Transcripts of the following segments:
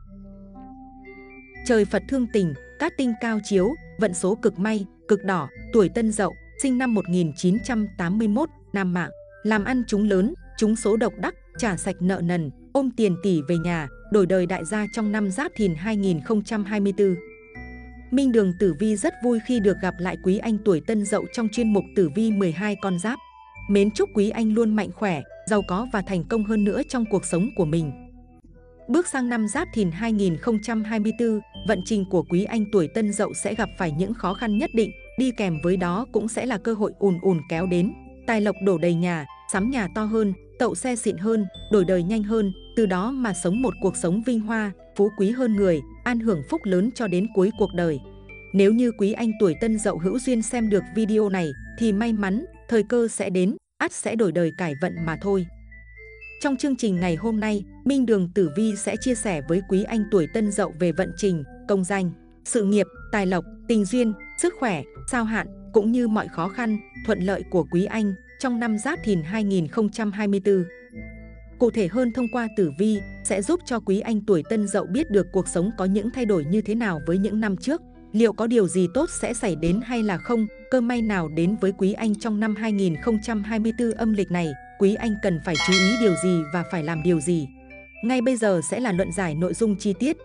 Trời Phật thương tình, cát tinh cao chiếu, vận số cực may, cực đỏ, tuổi Tân Dậu, sinh năm 1981, nam mạng, làm ăn trúng lớn, trúng số độc đắc, trả sạch nợ nần, ôm tiền tỷ về nhà, đổi đời đại gia trong năm Giáp Thìn 2024. Minh Đường Tử Vi rất vui khi được gặp lại quý anh tuổi Tân Dậu trong chuyên mục Tử Vi 12 con giáp. Mến chúc quý anh luôn mạnh khỏe, giàu có và thành công hơn nữa trong cuộc sống của mình. Bước sang năm Giáp Thìn 2024, vận trình của quý anh tuổi Tân Dậu sẽ gặp phải những khó khăn nhất định, đi kèm với đó cũng sẽ là cơ hội ùn ùn kéo đến, tài lộc đổ đầy nhà, sắm nhà to hơn, tậu xe xịn hơn, đổi đời nhanh hơn, từ đó mà sống một cuộc sống vinh hoa, phú quý hơn người, an hưởng phúc lớn cho đến cuối cuộc đời. Nếu như quý anh tuổi Tân Dậu hữu duyên xem được video này thì may mắn, thời cơ sẽ đến, ắt sẽ đổi đời cải vận mà thôi. Trong chương trình ngày hôm nay, Minh Đường Tử Vi sẽ chia sẻ với quý anh tuổi Tân Dậu về vận trình, công danh, sự nghiệp, tài lộc, tình duyên, sức khỏe, sao hạn cũng như mọi khó khăn, thuận lợi của quý anh trong năm Giáp Thìn 2024. Cụ thể hơn thông qua Tử Vi sẽ giúp cho quý anh tuổi Tân Dậu biết được cuộc sống có những thay đổi như thế nào với những năm trước, liệu có điều gì tốt sẽ xảy đến hay là không, cơ may nào đến với quý anh trong năm 2024 âm lịch này, quý anh cần phải chú ý điều gì và phải làm điều gì. Ngay bây giờ sẽ là luận giải nội dung chi tiết.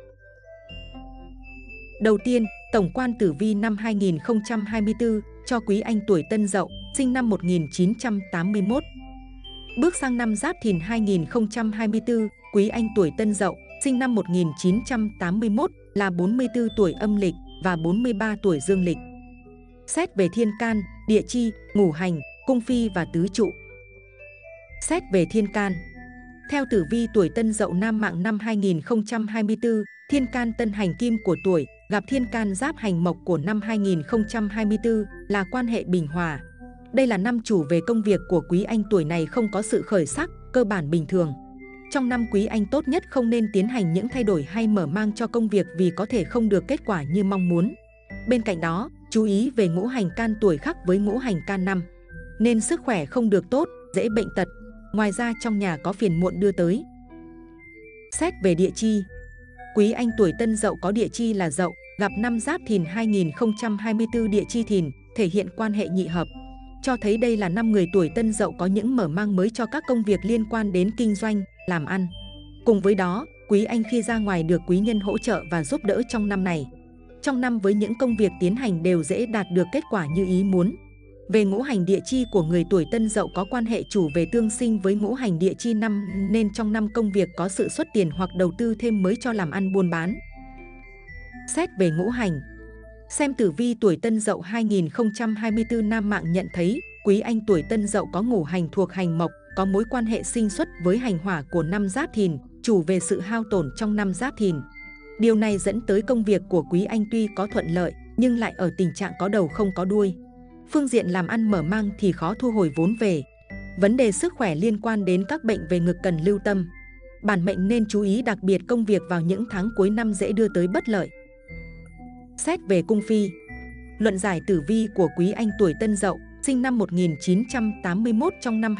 Đầu tiên, tổng quan Tử Vi năm 2024 cho quý anh tuổi Tân Dậu, sinh năm 1981. Bước sang năm Giáp Thìn 2024, quý anh tuổi Tân Dậu, sinh năm 1981 là 44 tuổi âm lịch và 43 tuổi dương lịch. Xét về thiên can, địa chi, ngũ hành, cung phi và tứ trụ. Xét về thiên can. Theo Tử Vi tuổi Tân Dậu nam mạng năm 2024, thiên can tân hành kim của tuổi gặp thiên can giáp hành mộc của năm 2024 là quan hệ bình hòa. Đây là năm chủ về công việc của quý anh tuổi này không có sự khởi sắc, cơ bản bình thường. Trong năm quý anh tốt nhất không nên tiến hành những thay đổi hay mở mang cho công việc vì có thể không được kết quả như mong muốn. Bên cạnh đó, chú ý về ngũ hành can tuổi khắc với ngũ hành can năm, nên sức khỏe không được tốt, dễ bệnh tật. Ngoài ra trong nhà có phiền muộn đưa tới. Xét về địa chi. Quý anh tuổi Tân Dậu có địa chi là Dậu, gặp năm Giáp Thìn 2024 địa chi Thìn, thể hiện quan hệ nhị hợp. Cho thấy đây là năm người tuổi Tân Dậu có những mở mang mới cho các công việc liên quan đến kinh doanh, làm ăn. Cùng với đó, quý anh khi ra ngoài được quý nhân hỗ trợ và giúp đỡ trong năm này. Trong năm với những công việc tiến hành đều dễ đạt được kết quả như ý muốn. Về ngũ hành địa chi của người tuổi Tân Dậu có quan hệ chủ về tương sinh với ngũ hành địa chi năm nên trong năm công việc có sự xuất tiền hoặc đầu tư thêm mới cho làm ăn buôn bán. Xét về ngũ hành. Xem Tử Vi tuổi Tân Dậu 2024 nam mạng nhận thấy quý anh tuổi Tân Dậu có ngũ hành thuộc hành mộc, có mối quan hệ sinh xuất với hành hỏa của năm Giáp Thìn, chủ về sự hao tổn trong năm Giáp Thìn. Điều này dẫn tới công việc của quý anh tuy có thuận lợi nhưng lại ở tình trạng có đầu không có đuôi. Phương diện làm ăn mở mang thì khó thu hồi vốn về. Vấn đề sức khỏe liên quan đến các bệnh về ngực cần lưu tâm. Bản mệnh nên chú ý đặc biệt công việc vào những tháng cuối năm dễ đưa tới bất lợi. Xét về cung phi. Luận giải Tử Vi của quý anh tuổi Tân Dậu, sinh năm 1981 trong năm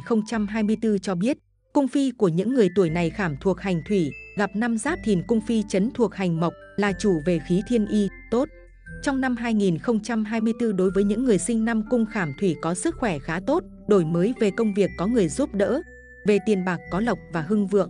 2024 cho biết, cung phi của những người tuổi này khảm thuộc hành thủy, gặp năm Giáp Thìn cung phi chấn thuộc hành mộc, là chủ về khí thiên y, tốt. Trong năm 2024 đối với những người sinh năm cung khảm thủy có sức khỏe khá tốt, đổi mới về công việc có người giúp đỡ, về tiền bạc có lộc và hưng vượng.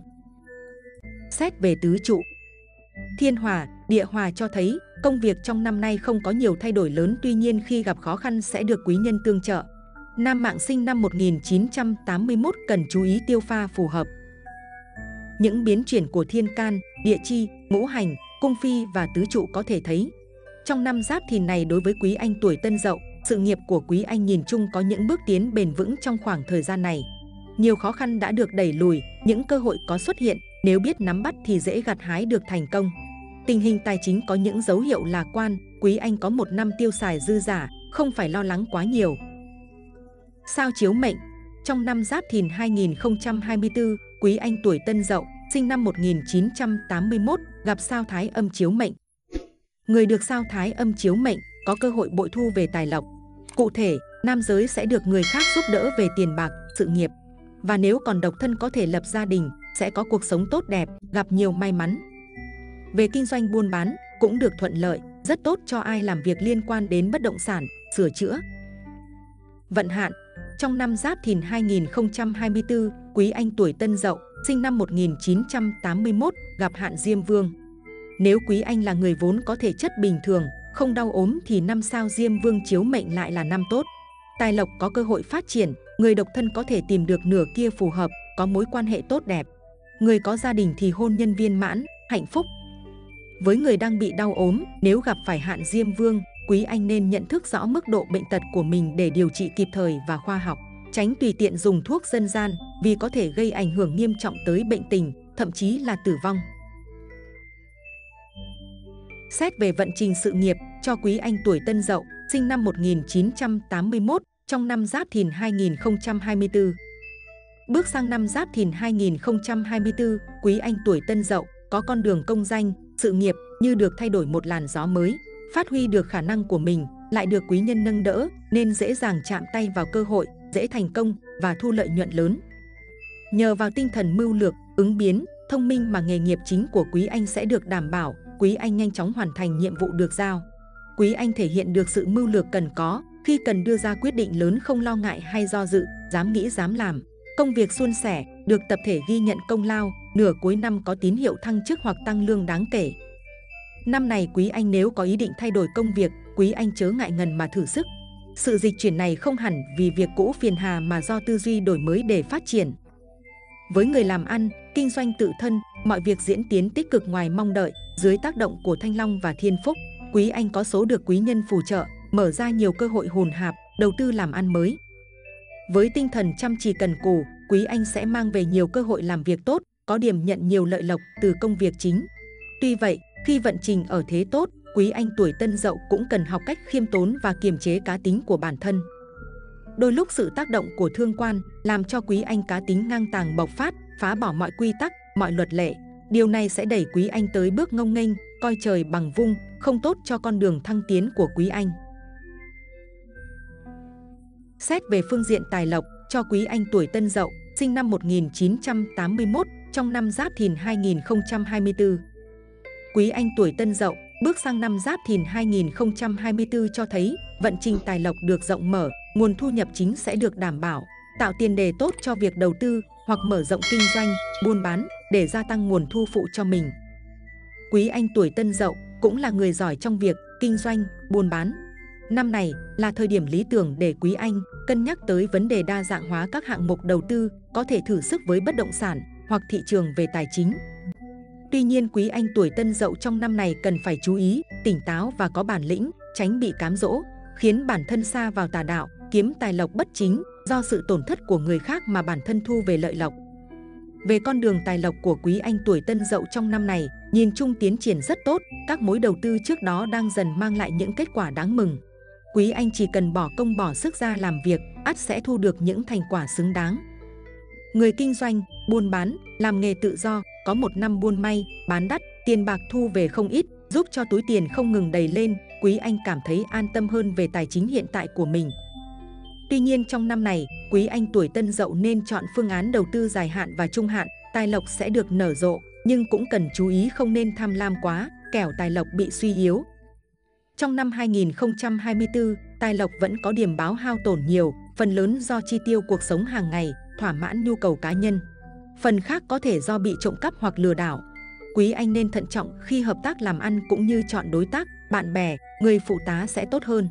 Xét về tứ trụ. Thiên hỏa, địa hỏa cho thấy công việc trong năm nay không có nhiều thay đổi lớn, tuy nhiên khi gặp khó khăn sẽ được quý nhân tương trợ. Nam mạng sinh năm 1981 cần chú ý tiêu pha phù hợp. Những biến chuyển của thiên can, địa chi, ngũ hành, cung phi và tứ trụ có thể thấy. Trong năm Giáp Thìn này đối với quý anh tuổi Tân Dậu, sự nghiệp của quý anh nhìn chung có những bước tiến bền vững trong khoảng thời gian này. Nhiều khó khăn đã được đẩy lùi, những cơ hội có xuất hiện, nếu biết nắm bắt thì dễ gặt hái được thành công. Tình hình tài chính có những dấu hiệu lạc quan, quý anh có một năm tiêu xài dư dả, không phải lo lắng quá nhiều. Sao chiếu mệnh. Trong năm Giáp Thìn 2024, quý anh tuổi Tân Dậu, sinh năm 1981, gặp sao thái âm chiếu mệnh. Người được sao thái âm chiếu mệnh có cơ hội bội thu về tài lộc. Cụ thể, nam giới sẽ được người khác giúp đỡ về tiền bạc, sự nghiệp. Và nếu còn độc thân có thể lập gia đình, sẽ có cuộc sống tốt đẹp, gặp nhiều may mắn. Về kinh doanh buôn bán, cũng được thuận lợi, rất tốt cho ai làm việc liên quan đến bất động sản, sửa chữa. Vận hạn. Trong năm Giáp Thìn 2024, Quý Anh tuổi Tân Dậu, sinh năm 1981, gặp hạn Diêm Vương. Nếu Quý Anh là người vốn có thể chất bình thường, không đau ốm thì năm sao Diêm Vương chiếu mệnh lại là năm tốt. Tài lộc có cơ hội phát triển, người độc thân có thể tìm được nửa kia phù hợp, có mối quan hệ tốt đẹp. Người có gia đình thì hôn nhân viên mãn, hạnh phúc. Với người đang bị đau ốm, nếu gặp phải hạn Diêm Vương, Quý Anh nên nhận thức rõ mức độ bệnh tật của mình để điều trị kịp thời và khoa học, tránh tùy tiện dùng thuốc dân gian vì có thể gây ảnh hưởng nghiêm trọng tới bệnh tình, thậm chí là tử vong. Xét về vận trình sự nghiệp cho Quý Anh tuổi Tân Dậu, sinh năm 1981, trong năm Giáp Thìn 2024. Bước sang năm Giáp Thìn 2024, Quý Anh tuổi Tân Dậu có con đường công danh, sự nghiệp như được thay đổi một làn gió mới, phát huy được khả năng của mình, lại được quý nhân nâng đỡ nên dễ dàng chạm tay vào cơ hội, dễ thành công và thu lợi nhuận lớn. Nhờ vào tinh thần mưu lược, ứng biến, thông minh mà nghề nghiệp chính của Quý Anh sẽ được đảm bảo, Quý Anh nhanh chóng hoàn thành nhiệm vụ được giao. Quý Anh thể hiện được sự mưu lược cần có, khi cần đưa ra quyết định lớn không lo ngại hay do dự, dám nghĩ dám làm. Công việc suôn sẻ, được tập thể ghi nhận công lao, nửa cuối năm có tín hiệu thăng chức hoặc tăng lương đáng kể. Năm này Quý Anh nếu có ý định thay đổi công việc, Quý Anh chớ ngại ngần mà thử sức. Sự dịch chuyển này không hẳn vì việc cũ phiền hà mà do tư duy đổi mới để phát triển. Với người làm ăn, kinh doanh tự thân, mọi việc diễn tiến tích cực ngoài mong đợi, dưới tác động của Thanh Long và Thiên Phúc, Quý Anh có số được quý nhân phù trợ, mở ra nhiều cơ hội hồn hạp, đầu tư làm ăn mới. Với tinh thần chăm chỉ cần cù, Quý Anh sẽ mang về nhiều cơ hội làm việc tốt, có điểm nhận nhiều lợi lộc từ công việc chính. Tuy vậy, khi vận trình ở thế tốt, Quý Anh tuổi Tân Dậu cũng cần học cách khiêm tốn và kiềm chế cá tính của bản thân. Đôi lúc sự tác động của thương quan làm cho Quý Anh cá tính ngang tàng bộc phát, phá bỏ mọi quy tắc, mọi luật lệ. Điều này sẽ đẩy Quý Anh tới bước ngông nghênh, coi trời bằng vung, không tốt cho con đường thăng tiến của Quý Anh. Xét về phương diện tài lộc cho Quý Anh tuổi Tân Dậu, sinh năm 1981, trong năm Giáp Thìn 2024. Quý Anh tuổi Tân Dậu bước sang năm Giáp Thìn 2024 cho thấy vận trình tài lộc được rộng mở, nguồn thu nhập chính sẽ được đảm bảo, tạo tiền đề tốt cho việc đầu tư hoặc mở rộng kinh doanh, buôn bán để gia tăng nguồn thu phụ cho mình. Quý Anh tuổi Tân Dậu cũng là người giỏi trong việc kinh doanh, buôn bán. Năm này là thời điểm lý tưởng để Quý Anh cân nhắc tới vấn đề đa dạng hóa các hạng mục đầu tư, có thể thử sức với bất động sản hoặc thị trường về tài chính. Tuy nhiên Quý Anh tuổi Tân Dậu trong năm này cần phải chú ý, tỉnh táo và có bản lĩnh, tránh bị cám dỗ, khiến bản thân sa vào tà đạo, kiếm tài lộc bất chính, do sự tổn thất của người khác mà bản thân thu về lợi lộc. Về con đường tài lộc của Quý Anh tuổi Tân Dậu trong năm này, nhìn chung tiến triển rất tốt, các mối đầu tư trước đó đang dần mang lại những kết quả đáng mừng. Quý Anh chỉ cần bỏ công bỏ sức ra làm việc, ắt sẽ thu được những thành quả xứng đáng. Người kinh doanh, buôn bán, làm nghề tự do, có một năm buôn may, bán đắt, tiền bạc thu về không ít, giúp cho túi tiền không ngừng đầy lên, Quý Anh cảm thấy an tâm hơn về tài chính hiện tại của mình. Tuy nhiên trong năm này, Quý Anh tuổi Tân Dậu nên chọn phương án đầu tư dài hạn và trung hạn, tài lộc sẽ được nở rộ, nhưng cũng cần chú ý không nên tham lam quá, kẻo tài lộc bị suy yếu. Trong năm 2024, tài lộc vẫn có điểm báo hao tổn nhiều, phần lớn do chi tiêu cuộc sống hàng ngày, thỏa mãn nhu cầu cá nhân. Phần khác có thể do bị trộm cắp hoặc lừa đảo. Quý Anh nên thận trọng khi hợp tác làm ăn cũng như chọn đối tác, bạn bè, người phụ tá sẽ tốt hơn.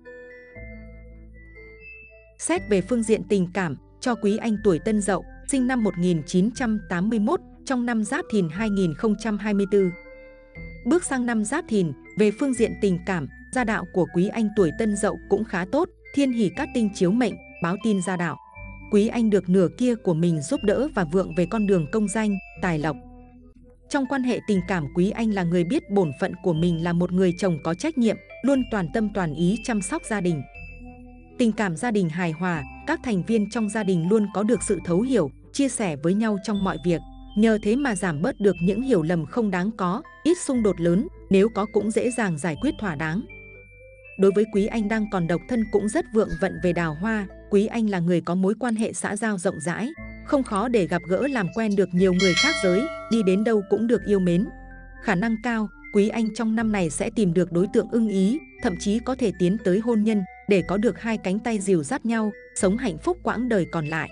Xét về phương diện tình cảm cho Quý Anh tuổi Tân Dậu, sinh năm 1981, trong năm Giáp Thìn 2024. Bước sang năm Giáp Thìn, về phương diện tình cảm, gia đạo của Quý Anh tuổi Tân Dậu cũng khá tốt, thiên hỷ cát tinh chiếu mệnh, báo tin gia đạo. Quý Anh được nửa kia của mình giúp đỡ và vượng về con đường công danh, tài lộc. Trong quan hệ tình cảm, Quý Anh là người biết bổn phận của mình là một người chồng có trách nhiệm, luôn toàn tâm toàn ý chăm sóc gia đình. Tình cảm gia đình hài hòa, các thành viên trong gia đình luôn có được sự thấu hiểu, chia sẻ với nhau trong mọi việc. Nhờ thế mà giảm bớt được những hiểu lầm không đáng có, ít xung đột lớn, nếu có cũng dễ dàng giải quyết thỏa đáng. Đối với Quý Anh đang còn độc thân cũng rất vượng vận về đào hoa, Quý Anh là người có mối quan hệ xã giao rộng rãi, không khó để gặp gỡ làm quen được nhiều người khác giới, đi đến đâu cũng được yêu mến. Khả năng cao, quý anh trong năm này sẽ tìm được đối tượng ưng ý, thậm chí có thể tiến tới hôn nhân để có được hai cánh tay dìu dắt nhau, sống hạnh phúc quãng đời còn lại.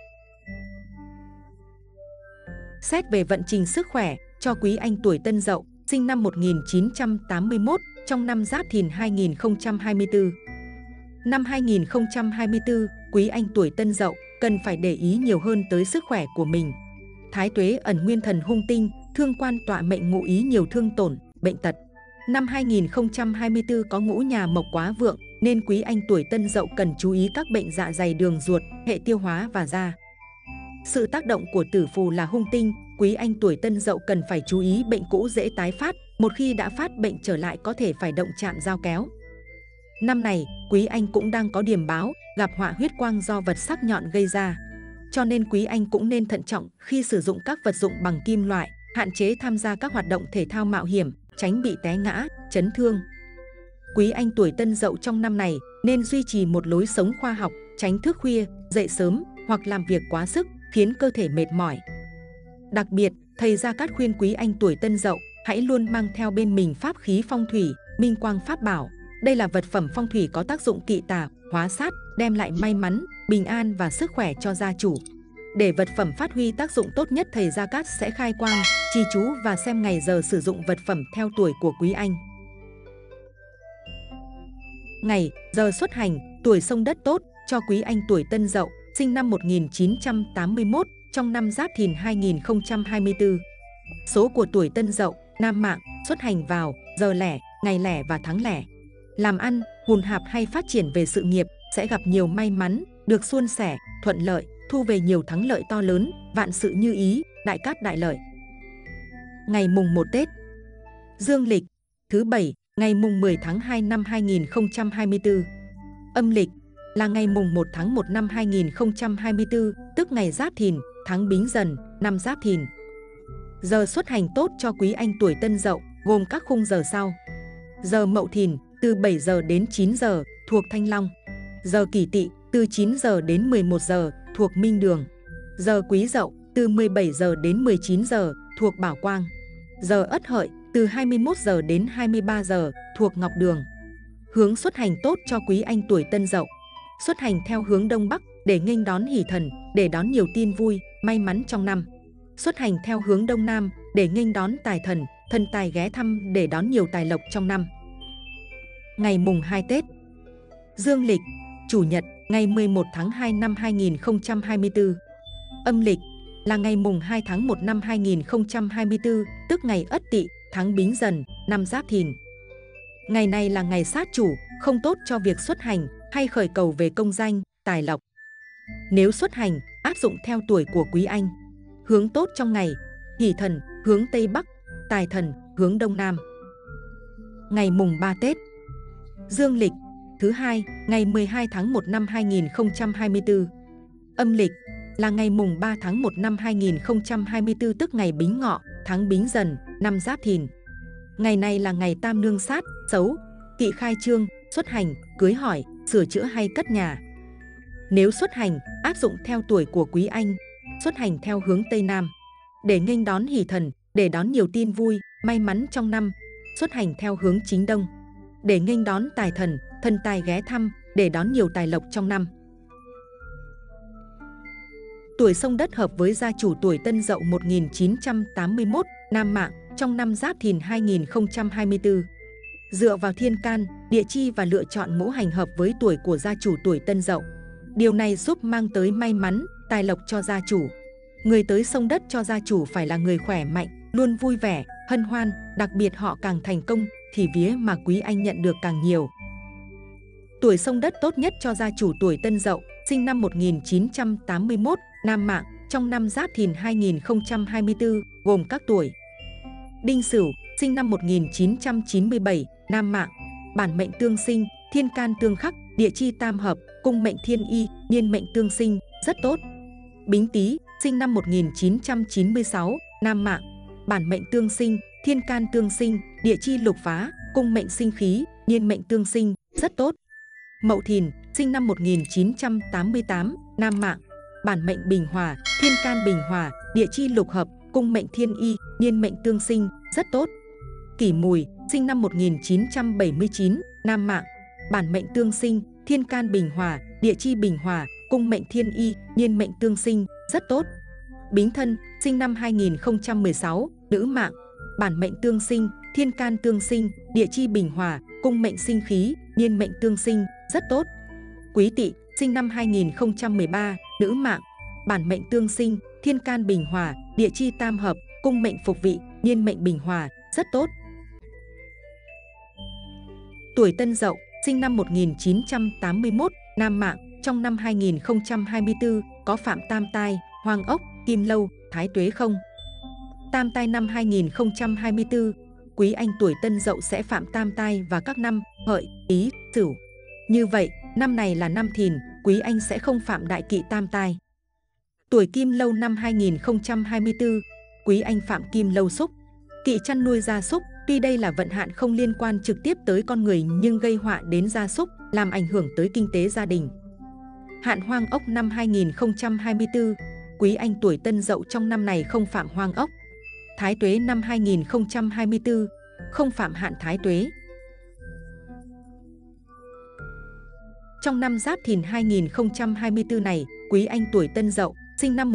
Xét về vận trình sức khỏe cho quý anh tuổi Tân Dậu, sinh năm 1981, trong năm Giáp Thìn 2024. Năm 2024, quý anh tuổi Tân Dậu cần phải để ý nhiều hơn tới sức khỏe của mình. Thái tuế ẩn nguyên thần hung tinh, thương quan tọa mệnh ngụ ý nhiều thương tổn, bệnh tật. Năm 2024 có ngũ nhà mộc quá vượng, nên quý anh tuổi Tân Dậu cần chú ý các bệnh dạ dày, đường ruột, hệ tiêu hóa và da. Sự tác động của tử phù là hung tinh, quý anh tuổi Tân Dậu cần phải chú ý bệnh cũ dễ tái phát, một khi đã phát bệnh trở lại có thể phải động chạm dao kéo. Năm này, quý anh cũng đang có điềm báo, gặp họa huyết quang do vật sắc nhọn gây ra. Cho nên quý anh cũng nên thận trọng khi sử dụng các vật dụng bằng kim loại, hạn chế tham gia các hoạt động thể thao mạo hiểm, tránh bị té ngã, chấn thương. Quý anh tuổi Tân Dậu trong năm này nên duy trì một lối sống khoa học, tránh thức khuya, dậy sớm hoặc làm việc quá sức, khiến cơ thể mệt mỏi. Đặc biệt, thầy Gia Cát khuyên quý anh tuổi Tân Dậu hãy luôn mang theo bên mình pháp khí phong thủy, minh quang pháp bảo. Đây là vật phẩm phong thủy có tác dụng kỵ tà, hóa sát, đem lại may mắn, bình an và sức khỏe cho gia chủ. Để vật phẩm phát huy tác dụng tốt nhất, thầy Gia Cát sẽ khai quang, trì chú và xem ngày giờ sử dụng vật phẩm theo tuổi của quý anh. Ngày, giờ xuất hành, tuổi xông đất tốt cho quý anh tuổi Tân Dậu, sinh năm 1981, trong năm Giáp Thìn 2024. Số của tuổi Tân Dậu, nam mạng, xuất hành vào giờ lẻ, ngày lẻ và tháng lẻ. Làm ăn, hùn hạp hay phát triển về sự nghiệp sẽ gặp nhiều may mắn, được suôn sẻ, thuận lợi, thu về nhiều thắng lợi to lớn, vạn sự như ý, đại cát đại lợi. Ngày mùng 1 Tết Dương lịch, thứ Bảy, ngày mùng 10 tháng 2 năm 2024. Âm lịch là ngày mùng 1 tháng 1 năm 2024, tức ngày Giáp Thìn, tháng Bính Dần, năm Giáp Thìn. Giờ xuất hành tốt cho quý anh tuổi Tân Dậu gồm các khung giờ sau. Giờ Mậu Thìn từ 7 giờ đến 9 giờ thuộc Thanh Long. Giờ Kỷ Tỵ từ 9 giờ đến 11 giờ thuộc Minh Đường. Giờ Quý Dậu từ 17 giờ đến 19 giờ thuộc Bảo Quang. Giờ Ất Hợi từ 21 giờ đến 23 giờ thuộc Ngọc Đường. Hướng xuất hành tốt cho quý anh tuổi Tân Dậu. Xuất hành theo hướng Đông Bắc để nghênh đón hỷ thần, để đón nhiều tin vui, may mắn trong năm. Xuất hành theo hướng Đông Nam để nghênh đón tài thần, thần tài ghé thăm để đón nhiều tài lộc trong năm. Ngày mùng 2 Tết Dương lịch, Chủ nhật, ngày 11 tháng 2 năm 2024. Âm lịch là ngày mùng 2 tháng 1 năm 2024, tức ngày Ất Tỵ, tháng Bính Dần, năm Giáp Thìn. Ngày này là ngày sát chủ, không tốt cho việc xuất hành hay khởi cầu về công danh, tài lộc. Nếu xuất hành, áp dụng theo tuổi của quý anh. Hướng tốt trong ngày, hỷ thần, hướng Tây Bắc, tài thần, hướng Đông Nam. Ngày mùng 3 Tết Dương lịch, thứ Hai, ngày 12 tháng 1 năm 2024. Âm lịch là ngày mùng 3 tháng 1 năm 2024, tức ngày Bính Ngọ, tháng Bính Dần, năm Giáp Thìn. Ngày này là ngày tam nương sát, xấu, kỵ khai trương, xuất hành, cưới hỏi, sửa chữa hay cất nhà. Nếu xuất hành, áp dụng theo tuổi của quý anh. Xuất hành theo hướng Tây Nam để nghênh đón hỷ thần, để đón nhiều tin vui, may mắn trong năm. Xuất hành theo hướng chính Đông để nghênh đón tài thần, thần tài ghé thăm, để đón nhiều tài lộc trong năm. Tuổi xông đất hợp với gia chủ tuổi Tân Dậu 1981, nam mạng, trong năm Giáp Thìn 2024. Dựa vào thiên can, địa chi và lựa chọn ngũ hành hợp với tuổi của gia chủ tuổi Tân Dậu. Điều này giúp mang tới may mắn, tài lộc cho gia chủ. Người tới xông đất cho gia chủ phải là người khỏe mạnh, luôn vui vẻ, hân hoan, đặc biệt họ càng thành công thì vía mà quý anh nhận được càng nhiều. Tuổi xông đất tốt nhất cho gia chủ tuổi Tân Dậu, sinh năm 1981, nam mạng, trong năm Giáp Thìn 2024, gồm các tuổi. Đinh Sửu, sinh năm 1997, nam mạng, bản mệnh tương sinh, thiên can tương khắc, địa chi tam hợp, cung mệnh thiên y, niên mệnh tương sinh, rất tốt. Bính Tý, sinh năm 1996, nam mạng, bản mệnh tương sinh, thiên can tương sinh, địa chi lục phá, cung mệnh sinh khí, niên mệnh tương sinh, rất tốt. Mậu Thìn, sinh năm 1988, nam mạng, bản mệnh bình hòa, thiên can bình hòa, địa chi lục hợp, cung mệnh thiên y, niên mệnh tương sinh, rất tốt. Kỷ Mùi, sinh năm 1979, nam mạng, bản mệnh tương sinh, thiên can bình hòa, địa chi bình hòa, cung mệnh thiên y, niên mệnh tương sinh, rất tốt. Bính Thân, sinh năm 2016, nữ mạng, bản mệnh tương sinh, thiên can tương sinh, địa chi bình hòa, cung mệnh sinh khí, niên mệnh tương sinh, rất tốt. Quý Tỵ, sinh năm 2013, nữ mạng, bản mệnh tương sinh, thiên can bình hòa, địa chi tam hợp, cung mệnh phục vị, niên mệnh bình hòa, rất tốt. Tuổi Tân Dậu, sinh năm 1981, nam mạng, trong năm 2024 có phạm tam tai, hoang ốc, kim lâu, thái tuế không? Tam tai năm 2024, quý anh tuổi Tân Dậu sẽ phạm tam tai và các năm Hợi, Ý, Sửu. Như vậy, năm này là năm Thìn, quý anh sẽ không phạm đại kỵ tam tai. Tuổi Kim Lâu năm 2024, quý anh phạm kim lâu xúc, kỵ chăn nuôi gia súc. Tuy đây là vận hạn không liên quan trực tiếp tới con người nhưng gây họa đến gia súc, làm ảnh hưởng tới kinh tế gia đình. Hạn Hoang Ốc năm 2024, quý anh tuổi Tân Dậu trong năm này không phạm hoang ốc. Thái tuế năm 2024, không phạm hạn thái tuế. Trong năm Giáp Thìn 2024 này, quý anh tuổi Tân Dậu, sinh năm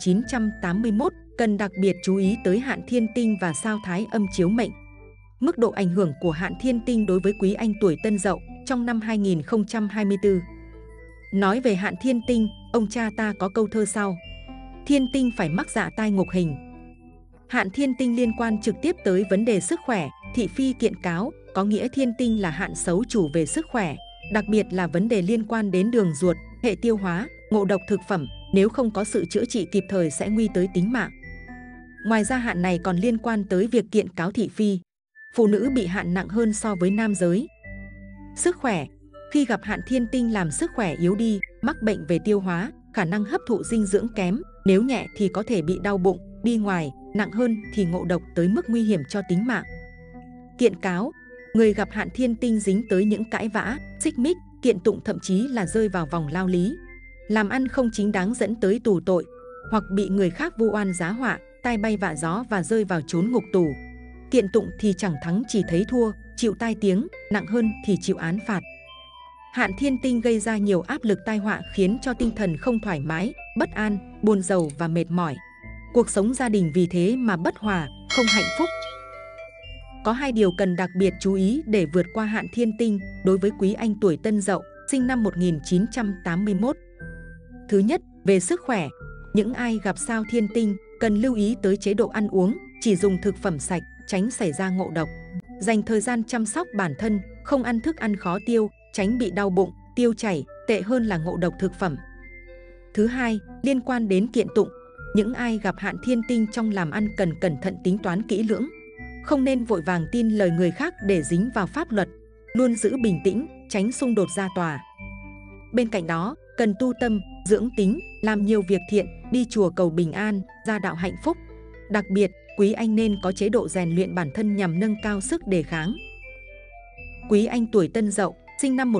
1981, cần đặc biệt chú ý tới hạn thiên tinh và sao thái âm chiếu mệnh. Mức độ ảnh hưởng của hạn thiên tinh đối với quý anh tuổi Tân Dậu trong năm 2024. Nói về hạn thiên tinh, ông cha ta có câu thơ sau: thiên tinh phải mắc dạ tai ngục hình. Hạn thiên tinh liên quan trực tiếp tới vấn đề sức khỏe, thị phi kiện cáo, có nghĩa thiên tinh là hạn xấu chủ về sức khỏe, đặc biệt là vấn đề liên quan đến đường ruột, hệ tiêu hóa, ngộ độc thực phẩm, nếu không có sự chữa trị kịp thời sẽ nguy tới tính mạng. Ngoài ra hạn này còn liên quan tới việc kiện cáo thị phi. Phụ nữ bị hạn nặng hơn so với nam giới. Sức khỏe, khi gặp hạn thiên tinh làm sức khỏe yếu đi, mắc bệnh về tiêu hóa, khả năng hấp thụ dinh dưỡng kém, nếu nhẹ thì có thể bị đau bụng, đi ngoài, nặng hơn thì ngộ độc tới mức nguy hiểm cho tính mạng. Kiện cáo, người gặp hạn thiên tinh dính tới những cãi vã, xích mích, kiện tụng thậm chí là rơi vào vòng lao lý. Làm ăn không chính đáng dẫn tới tù tội, hoặc bị người khác vu oan giá họa, tai bay vạ gió và rơi vào chốn ngục tù. Kiện tụng thì chẳng thắng chỉ thấy thua, chịu tai tiếng, nặng hơn thì chịu án phạt. Hạn thiên tinh gây ra nhiều áp lực tai họa khiến cho tinh thần không thoải mái, bất an, buồn rầu và mệt mỏi. Cuộc sống gia đình vì thế mà bất hòa, không hạnh phúc. Có hai điều cần đặc biệt chú ý để vượt qua hạn thiên tinh đối với quý anh tuổi Tân Dậu, sinh năm 1981. Thứ nhất, về sức khỏe, những ai gặp sao thiên tinh cần lưu ý tới chế độ ăn uống, chỉ dùng thực phẩm sạch, tránh xảy ra ngộ độc. Dành thời gian chăm sóc bản thân, không ăn thức ăn khó tiêu, tránh bị đau bụng, tiêu chảy, tệ hơn là ngộ độc thực phẩm. Thứ hai, liên quan đến kiện tụng, những ai gặp hạn thiên tinh trong làm ăn cần cẩn thận tính toán kỹ lưỡng. Không nên vội vàng tin lời người khác để dính vào pháp luật, luôn giữ bình tĩnh, tránh xung đột ra tòa. Bên cạnh đó, cần tu tâm, dưỡng tính, làm nhiều việc thiện, đi chùa cầu bình an, gia đạo hạnh phúc. Đặc biệt, quý anh nên có chế độ rèn luyện bản thân nhằm nâng cao sức đề kháng. Quý anh tuổi Tân Dậu, sinh năm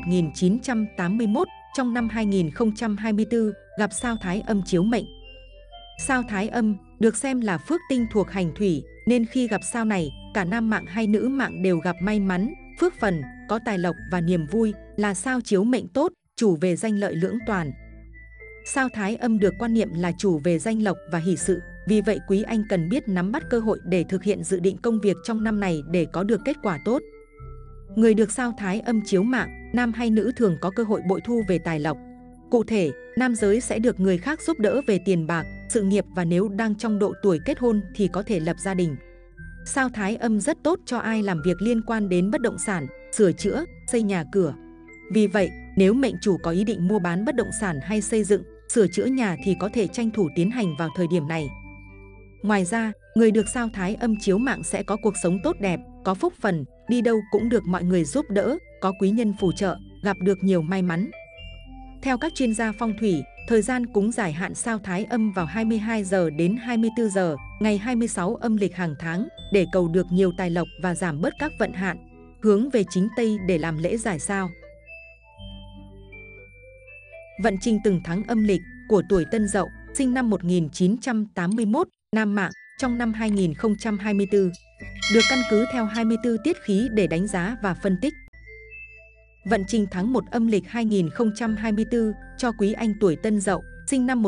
1981, trong năm 2024, gặp sao thái âm chiếu mệnh. Sao thái âm được xem là phước tinh thuộc hành thủy, nên khi gặp sao này, cả nam mạng hay nữ mạng đều gặp may mắn, phước phần, có tài lộc và niềm vui, là sao chiếu mệnh tốt, chủ về danh lợi lưỡng toàn. Sao thái âm được quan niệm là chủ về danh lộc và hỷ sự, vì vậy quý anh cần biết nắm bắt cơ hội để thực hiện dự định công việc trong năm này để có được kết quả tốt. Người được sao thái âm chiếu mạng, nam hay nữ thường có cơ hội bội thu về tài lộc. Cụ thể, nam giới sẽ được người khác giúp đỡ về tiền bạc, sự nghiệp và nếu đang trong độ tuổi kết hôn thì có thể lập gia đình. Sao thái âm rất tốt cho ai làm việc liên quan đến bất động sản, sửa chữa, xây nhà cửa. Vì vậy, nếu mệnh chủ có ý định mua bán bất động sản hay xây dựng, sửa chữa nhà thì có thể tranh thủ tiến hành vào thời điểm này. Ngoài ra, người được sao thái âm chiếu mạng sẽ có cuộc sống tốt đẹp, có phúc phần, đi đâu cũng được mọi người giúp đỡ, có quý nhân phù trợ, gặp được nhiều may mắn. Theo các chuyên gia phong thủy, thời gian cúng giải hạn sao thái âm vào 22 giờ đến 24 giờ, ngày 26 âm lịch hàng tháng, để cầu được nhiều tài lộc và giảm bớt các vận hạn, hướng về chính Tây để làm lễ giải sao. Vận trình từng tháng âm lịch của tuổi Tân Dậu, sinh năm 1981, nam mạng, trong năm 2024. được căn cứ theo 24 tiết khí để đánh giá và phân tích. Vận trình tháng 1 âm lịch 2024 cho quý anh tuổi Tân Dậu, sinh năm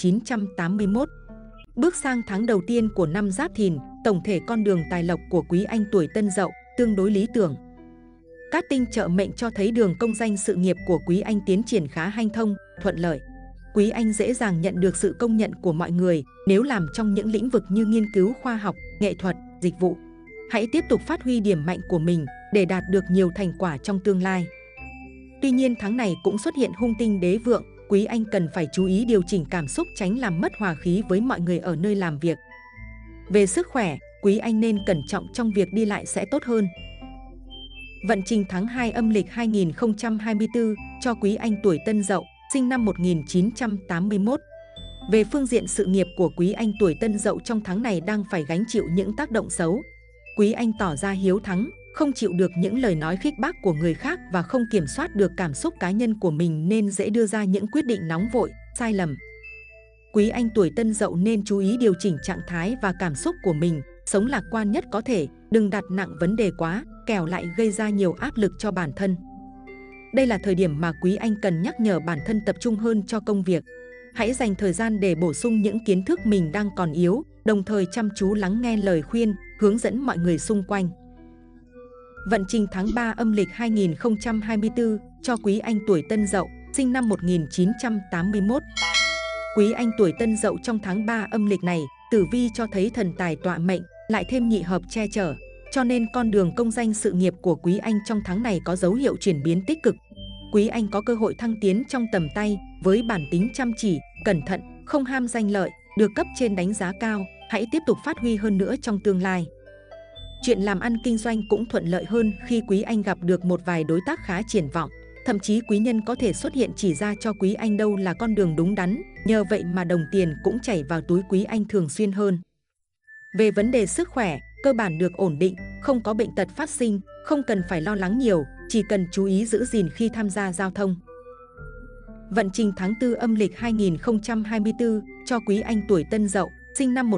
1981. Bước sang tháng đầu tiên của năm Giáp Thìn, tổng thể con đường tài lộc của quý anh tuổi Tân Dậu tương đối lý tưởng. Các tinh trợ mệnh cho thấy đường công danh sự nghiệp của quý anh tiến triển khá hanh thông, thuận lợi. Quý anh dễ dàng nhận được sự công nhận của mọi người nếu làm trong những lĩnh vực như nghiên cứu khoa học, nghệ thuật, dịch vụ. Hãy tiếp tục phát huy điểm mạnh của mình để đạt được nhiều thành quả trong tương lai. Tuy nhiên tháng này cũng xuất hiện hung tinh đế vượng, quý anh cần phải chú ý điều chỉnh cảm xúc tránh làm mất hòa khí với mọi người ở nơi làm việc. Về sức khỏe, quý anh nên cẩn trọng trong việc đi lại sẽ tốt hơn. Vận trình tháng 2 âm lịch 2024 cho quý anh tuổi Tân Dậu, sinh năm 1981. Về phương diện sự nghiệp của quý anh tuổi Tân Dậu trong tháng này đang phải gánh chịu những tác động xấu. Quý anh tỏ ra hiếu thắng, không chịu được những lời nói khích bác của người khác và không kiểm soát được cảm xúc cá nhân của mình nên dễ đưa ra những quyết định nóng vội, sai lầm. Quý anh tuổi Tân Dậu nên chú ý điều chỉnh trạng thái và cảm xúc của mình, sống lạc quan nhất có thể, đừng đặt nặng vấn đề quá, kẻo lại gây ra nhiều áp lực cho bản thân. Đây là thời điểm mà quý anh cần nhắc nhở bản thân tập trung hơn cho công việc. Hãy dành thời gian để bổ sung những kiến thức mình đang còn yếu, đồng thời chăm chú lắng nghe lời khuyên, hướng dẫn mọi người xung quanh. Vận trình tháng 3 âm lịch 2024 cho quý anh tuổi Tân Dậu, sinh năm 1981. Quý anh tuổi Tân Dậu trong tháng 3 âm lịch này, tử vi cho thấy thần tài tọa mệnh, lại thêm nhị hợp che chở. Cho nên con đường công danh sự nghiệp của quý anh trong tháng này có dấu hiệu chuyển biến tích cực. Quý anh có cơ hội thăng tiến trong tầm tay với bản tính chăm chỉ, cẩn thận, không ham danh lợi, được cấp trên đánh giá cao. Hãy tiếp tục phát huy hơn nữa trong tương lai. Chuyện làm ăn kinh doanh cũng thuận lợi hơn khi quý anh gặp được một vài đối tác khá triển vọng. Thậm chí quý nhân có thể xuất hiện chỉ ra cho quý anh đâu là con đường đúng đắn, nhờ vậy mà đồng tiền cũng chảy vào túi quý anh thường xuyên hơn. Về vấn đề sức khỏe, cơ bản được ổn định, không có bệnh tật phát sinh, không cần phải lo lắng nhiều, chỉ cần chú ý giữ gìn khi tham gia giao thông. Vận trình tháng 4 âm lịch 2024 cho quý anh tuổi Tân Dậu, sinh năm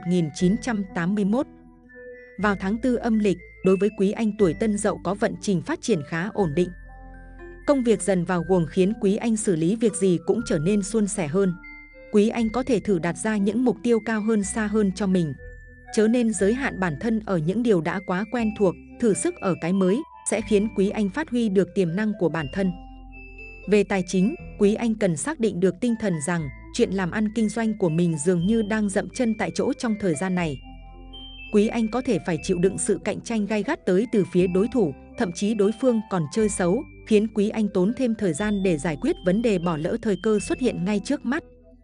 1981. Vào tháng 4 âm lịch, đối với quý anh tuổi Tân Dậu có vận trình phát triển khá ổn định. Công việc dần vào guồng khiến quý anh xử lý việc gì cũng trở nên suôn sẻ hơn. Quý anh có thể thử đặt ra những mục tiêu cao hơn xa hơn cho mình. Chớ nên giới hạn bản thân ở những điều đã quá quen thuộc, thử sức ở cái mới sẽ khiến quý anh phát huy được tiềm năng của bản thân. Về tài chính, quý anh cần xác định được tinh thần rằng chuyện làm ăn kinh doanh của mình dường như đang dậm chân tại chỗ trong thời gian này. Quý anh có thể phải chịu đựng sự cạnh tranh gay gắt tới từ phía đối thủ, thậm chí đối phương còn chơi xấu, khiến quý anh tốn thêm thời gian để giải quyết vấn đề, bỏ lỡ thời cơ xuất hiện ngay trước mắt.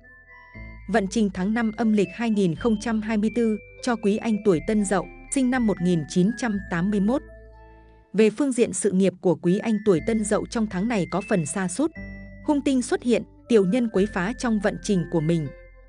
Vận trình tháng 5 âm lịch 2024 cho quý anh tuổi Tân Dậu, sinh năm 1981. Về phương diện sự nghiệp của quý anh tuổi Tân Dậu trong tháng này có phần sa sút. Hung tinh xuất hiện, tiểu nhân quấy phá trong vận trình của mình.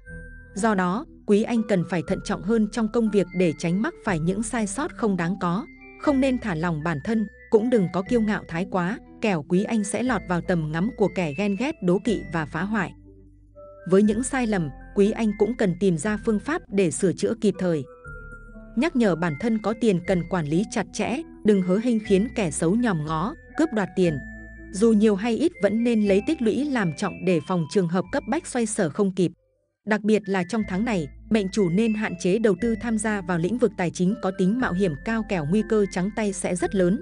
Do đó, quý anh cần phải thận trọng hơn trong công việc để tránh mắc phải những sai sót không đáng có. Không nên thả lỏng bản thân, cũng đừng có kiêu ngạo thái quá, kẻo quý anh sẽ lọt vào tầm ngắm của kẻ ghen ghét, đố kỵ và phá hoại. Với những sai lầm, quý anh cũng cần tìm ra phương pháp để sửa chữa kịp thời. Nhắc nhở bản thân có tiền cần quản lý chặt chẽ, đừng hớ hênh khiến kẻ xấu nhòm ngó, cướp đoạt tiền. Dù nhiều hay ít vẫn nên lấy tích lũy làm trọng để phòng trường hợp cấp bách xoay sở không kịp. Đặc biệt là trong tháng này, mệnh chủ nên hạn chế đầu tư tham gia vào lĩnh vực tài chính có tính mạo hiểm cao, kẻo nguy cơ trắng tay sẽ rất lớn.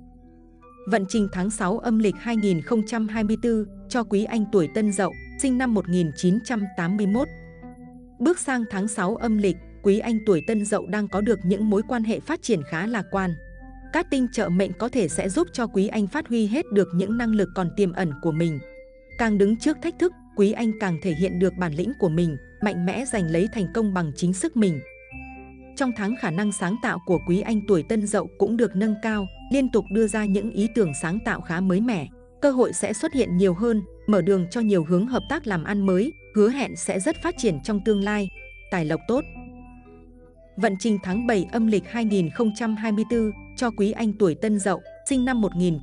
Vận trình tháng 6 âm lịch 2024 cho quý anh tuổi Tân Dậu, sinh năm 1981. Bước sang tháng 6 âm lịch, quý anh tuổi Tân Dậu đang có được những mối quan hệ phát triển khá lạc quan. Các tinh trợ mệnh có thể sẽ giúp cho quý anh phát huy hết được những năng lực còn tiềm ẩn của mình. Càng đứng trước thách thức, quý anh càng thể hiện được bản lĩnh của mình, mạnh mẽ giành lấy thành công bằng chính sức mình. Trong tháng, khả năng sáng tạo của quý anh tuổi Tân Dậu cũng được nâng cao, liên tục đưa ra những ý tưởng sáng tạo khá mới mẻ. Cơ hội sẽ xuất hiện nhiều hơn, mở đường cho nhiều hướng hợp tác làm ăn mới, hứa hẹn sẽ rất phát triển trong tương lai. Tài lộc tốt. Vận trình tháng 7 âm lịch 2024 cho quý anh tuổi Tân Dậu, sinh năm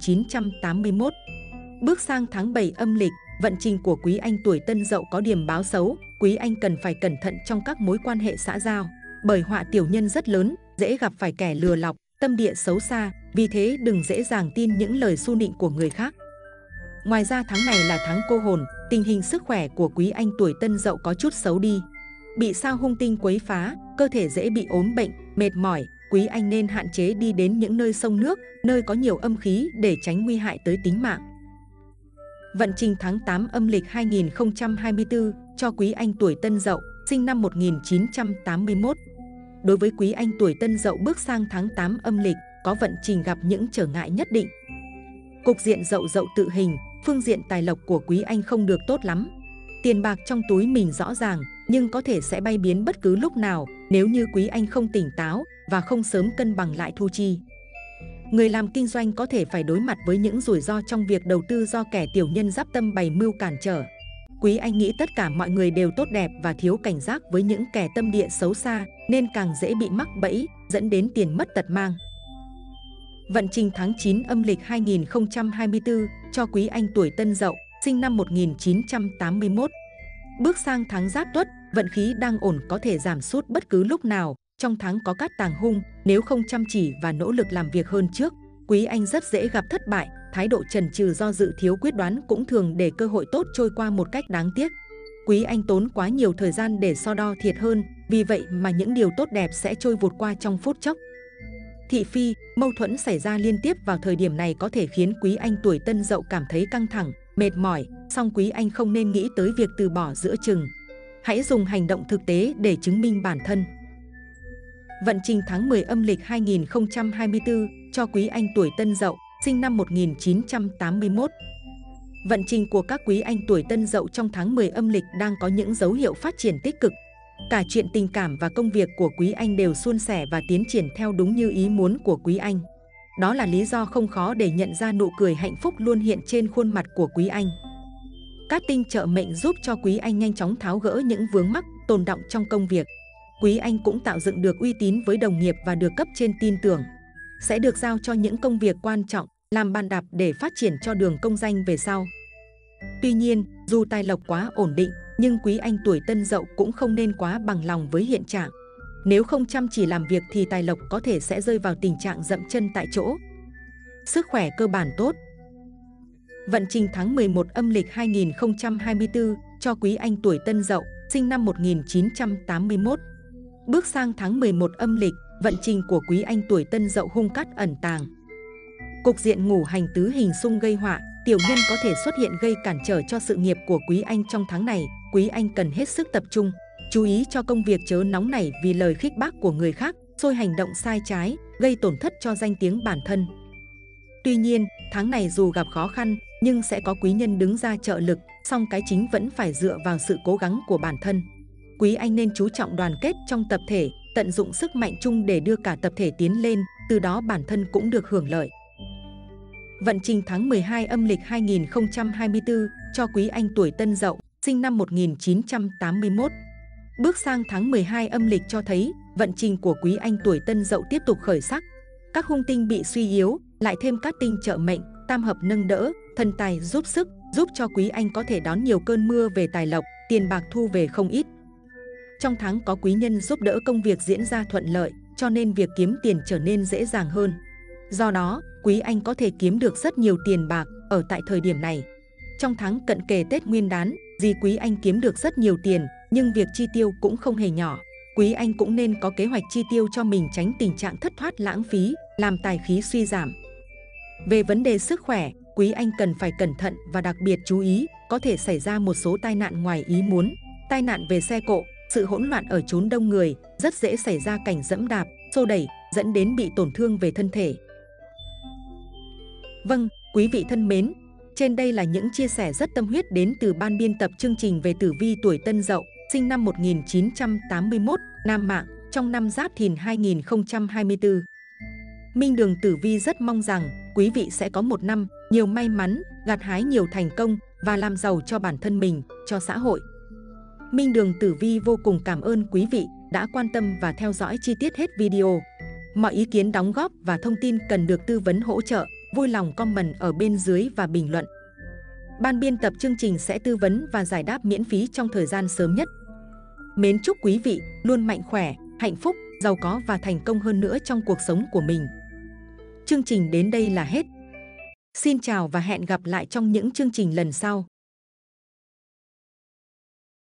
1981. Bước sang tháng 7 âm lịch, vận trình của quý anh tuổi Tân Dậu có điểm báo xấu, quý anh cần phải cẩn thận trong các mối quan hệ xã giao, bởi họa tiểu nhân rất lớn, dễ gặp phải kẻ lừa lọc, tâm địa xấu xa, vì thế đừng dễ dàng tin những lời xu nịnh của người khác. Ngoài ra tháng này là tháng cô hồn, tình hình sức khỏe của quý anh tuổi Tân Dậu có chút xấu đi. Bị sao hung tinh quấy phá, cơ thể dễ bị ốm bệnh, mệt mỏi, quý anh nên hạn chế đi đến những nơi sông nước, nơi có nhiều âm khí để tránh nguy hại tới tính mạng. Vận trình tháng 8 âm lịch 2024 cho quý anh tuổi Tân Dậu, sinh năm 1981. Đối với quý anh tuổi Tân Dậu bước sang tháng 8 âm lịch, có vận trình gặp những trở ngại nhất định. Cục diện Dậu Dậu tự hình, phương diện tài lộc của quý anh không được tốt lắm. Tiền bạc trong túi mình rõ ràng, nhưng có thể sẽ bay biến bất cứ lúc nào nếu như quý anh không tỉnh táo và không sớm cân bằng lại thu chi. Người làm kinh doanh có thể phải đối mặt với những rủi ro trong việc đầu tư do kẻ tiểu nhân giáp tâm bày mưu cản trở. Quý anh nghĩ tất cả mọi người đều tốt đẹp và thiếu cảnh giác với những kẻ tâm địa xấu xa, nên càng dễ bị mắc bẫy, dẫn đến tiền mất tật mang. Vận trình tháng 9 âm lịch 2024 cho quý anh tuổi Tân Dậu, sinh năm 1981. Bước sang tháng Giáp Tuất, vận khí đang ổn có thể giảm sút bất cứ lúc nào. Trong tháng có cát tàng hung, nếu không chăm chỉ và nỗ lực làm việc hơn trước, quý anh rất dễ gặp thất bại. Thái độ chần chừ do dự thiếu quyết đoán cũng thường để cơ hội tốt trôi qua một cách đáng tiếc. Quý anh tốn quá nhiều thời gian để so đo thiệt hơn, vì vậy mà những điều tốt đẹp sẽ trôi vụt qua trong phút chốc. Thị phi, mâu thuẫn xảy ra liên tiếp vào thời điểm này có thể khiến quý anh tuổi Tân Dậu cảm thấy căng thẳng, mệt mỏi, song quý anh không nên nghĩ tới việc từ bỏ giữa chừng. Hãy dùng hành động thực tế để chứng minh bản thân. Vận trình tháng 10 âm lịch 2024 cho quý anh tuổi Tân Dậu, sinh năm 1981. Vận trình của các quý anh tuổi Tân Dậu trong tháng 10 âm lịch đang có những dấu hiệu phát triển tích cực. Cả chuyện tình cảm và công việc của quý anh đều suôn sẻ và tiến triển theo đúng như ý muốn của quý anh. Đó là lý do không khó để nhận ra nụ cười hạnh phúc luôn hiện trên khuôn mặt của quý anh. Các tinh trợ mệnh giúp cho quý anh nhanh chóng tháo gỡ những vướng mắc tồn đọng trong công việc. Quý anh cũng tạo dựng được uy tín với đồng nghiệp và được cấp trên tin tưởng. Sẽ được giao cho những công việc quan trọng, làm bàn đạp để phát triển cho đường công danh về sau. Tuy nhiên, dù tài lộc quá ổn định, nhưng quý anh tuổi Tân Dậu cũng không nên quá bằng lòng với hiện trạng. Nếu không chăm chỉ làm việc thì tài lộc có thể sẽ rơi vào tình trạng dậm chân tại chỗ. Sức khỏe cơ bản tốt. Vận trình tháng 11 âm lịch 2024 cho quý anh tuổi Tân Dậu, sinh năm 1981. Bước sang tháng 11 âm lịch, vận trình của quý anh tuổi Tân Dậu hung cát ẩn tàng. Cục diện ngũ hành tứ hình xung gây họa, tiểu nhân có thể xuất hiện gây cản trở cho sự nghiệp của quý anh trong tháng này. Quý anh cần hết sức tập trung, chú ý cho công việc chớ nóng nảy vì lời khích bác của người khác, xôi hành động sai trái, gây tổn thất cho danh tiếng bản thân. Tuy nhiên, tháng này dù gặp khó khăn, nhưng sẽ có quý nhân đứng ra trợ lực, song cái chính vẫn phải dựa vào sự cố gắng của bản thân. Quý anh nên chú trọng đoàn kết trong tập thể, tận dụng sức mạnh chung để đưa cả tập thể tiến lên, từ đó bản thân cũng được hưởng lợi. Vận trình tháng 12 âm lịch 2024 cho quý anh tuổi Tân Dậu, sinh năm 1981. Bước sang tháng 12 âm lịch cho thấy vận trình của quý anh tuổi Tân Dậu tiếp tục khởi sắc. Các hung tinh bị suy yếu, lại thêm các tinh trợ mệnh, tam hợp nâng đỡ, thần tài giúp sức, giúp cho quý anh có thể đón nhiều cơn mưa về tài lộc, tiền bạc thu về không ít. Trong tháng có quý nhân giúp đỡ công việc diễn ra thuận lợi, cho nên việc kiếm tiền trở nên dễ dàng hơn. Do đó, quý anh có thể kiếm được rất nhiều tiền bạc ở tại thời điểm này. Trong tháng cận kề Tết Nguyên Đán, vì quý anh kiếm được rất nhiều tiền, nhưng việc chi tiêu cũng không hề nhỏ. Quý anh cũng nên có kế hoạch chi tiêu cho mình tránh tình trạng thất thoát lãng phí, làm tài khí suy giảm. Về vấn đề sức khỏe, quý anh cần phải cẩn thận và đặc biệt chú ý, có thể xảy ra một số tai nạn ngoài ý muốn. Tai nạn về xe cộ, sự hỗn loạn ở chốn đông người, rất dễ xảy ra cảnh dẫm đạp, xô đẩy, dẫn đến bị tổn thương về thân thể. Vâng, quý vị thân mến, trên đây là những chia sẻ rất tâm huyết đến từ ban biên tập chương trình về tử vi tuổi Tân Dậu, sinh năm 1981, nam mạng, trong năm Giáp Thìn 2024. Minh Đường Tử Vi rất mong rằng quý vị sẽ có một năm nhiều may mắn, gặt hái nhiều thành công và làm giàu cho bản thân mình, cho xã hội. Minh Đường Tử Vi vô cùng cảm ơn quý vị đã quan tâm và theo dõi chi tiết hết video. Mọi ý kiến đóng góp và thông tin cần được tư vấn hỗ trợ, vui lòng comment ở bên dưới và bình luận. Ban biên tập chương trình sẽ tư vấn và giải đáp miễn phí trong thời gian sớm nhất. Mến chúc quý vị luôn mạnh khỏe, hạnh phúc, giàu có và thành công hơn nữa trong cuộc sống của mình. Chương trình đến đây là hết. Xin chào và hẹn gặp lại trong những chương trình lần sau.